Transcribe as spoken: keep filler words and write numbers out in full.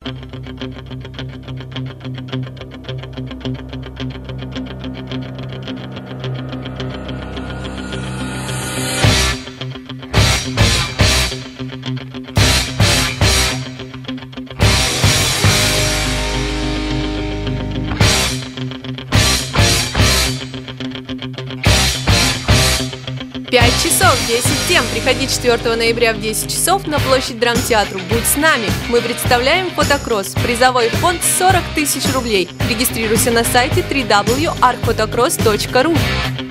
пять часов десять тем. Приходи четвёртого ноября в десять часов на площадь Драмтеатру. Будь с нами. Мы представляем фотокросс. Призовой фонд сорок тысяч рублей. Регистрируйся на сайте дабл ю дабл ю дабл ю точка арк фотокросс точка ру.